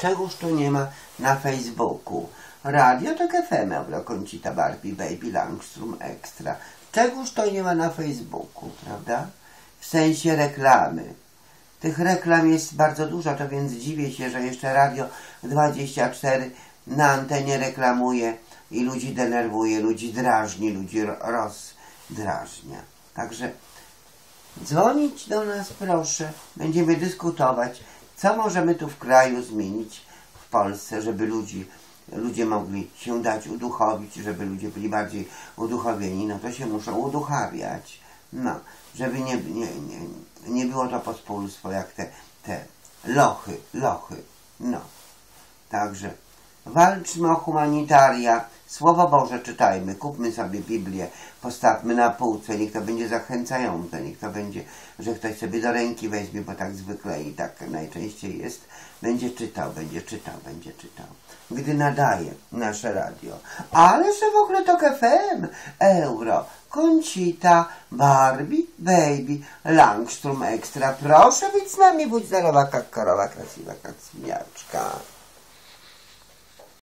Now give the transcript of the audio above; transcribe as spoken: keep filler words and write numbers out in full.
Czegoż tu nie ma na Facebooku? Radio Tok F M, Euro, Conchita, Barbie, Baby, Langstrom, Extra. Czegoż to nie ma na Facebooku, prawda? W sensie reklamy. Tych reklam jest bardzo dużo, to więc dziwię się, że jeszcze Radio dwadzieścia cztery na antenie reklamuje i ludzi denerwuje, ludzi drażni, ludzi rozdrażnia. Także dzwonić do nas proszę, będziemy dyskutować, co możemy tu w kraju zmienić, w Polsce, żeby ludzi, ludzie mogli się dać uduchowić, żeby ludzie byli bardziej uduchowieni, no to się muszą uduchawiać. No, żeby nie, nie, nie, nie było to pospólstwo jak te, te lochy, lochy. No, także walczmy o humanitaria, Słowo Boże czytajmy, kupmy sobie Biblię, postawmy na półce, niech to będzie zachęcające, niech to będzie, że ktoś sobie do ręki weźmie, bo tak zwykle i tak najczęściej jest, będzie czytał, będzie czytał, będzie czytał, gdy nadaje nasze radio. Ale że w ogóle Tok F M, Euro, Conchita, Barbie, Baby, Langstrom, Extra, proszę być z nami, bądź zdrowa, jak karowa, krasiwa, jak świniaczka.